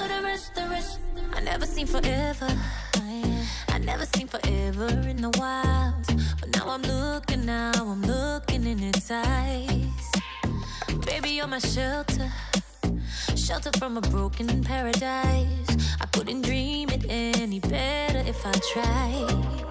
for the rest. I never seen forever. I never seen forever in the wild. But now I'm looking in its eyes. Baby, you're my shelter. Shelter from a broken paradise. I couldn't dream it any better if I tried.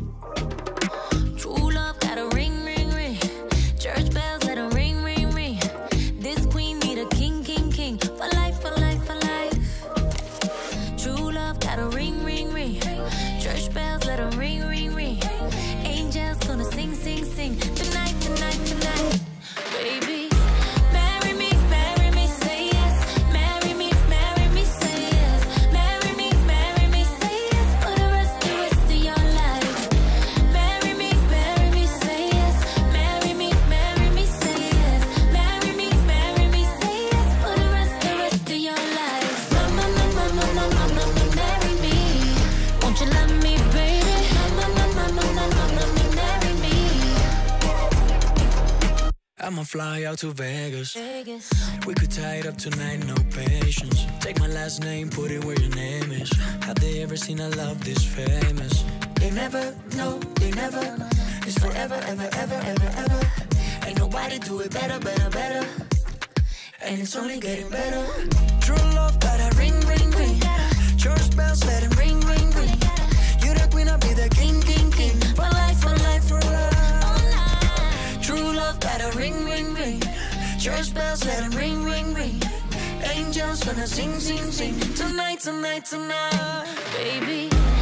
True love got a ring, ring, ring. Church bells let 'em ring, ring, ring. This queen need a king, king, king. For life, for life, for life. True love got a ring, ring, ring. Church bells let 'em ring, ring, ring. Angels gonna sing, sing, sing. Tonight, tonight, tonight. Baby, marry me, say yes. Marry me, say yes. Marry me, say yes. For the rest of your life. Marry me, say yes. Marry me, say yes. Marry me, say yes. For the rest of your life. Mama, mama, mama, mama, marry me. Won't you love me, baby? Mama, mama, mama, mama, marry me. I'ma fly out to Vegas. We could tie it up tonight, no patience. Take my last name, put it where your name is. Have they ever seen a love this famous? They never, no, they never. It's forever, ever, ever, ever, ever. Ain't nobody do it better, better, better. And it's only getting better. True love, got a ring, ring, ring. Church bells, let it ring, ring, ring. You the queen, I'll be the king, king, king. For life, for life, for life. True love, got a ring, ring, ring. Church bells, let it ring, ring, ring. Angels gonna sing, sing, sing. Tonight, tonight, tonight. Baby,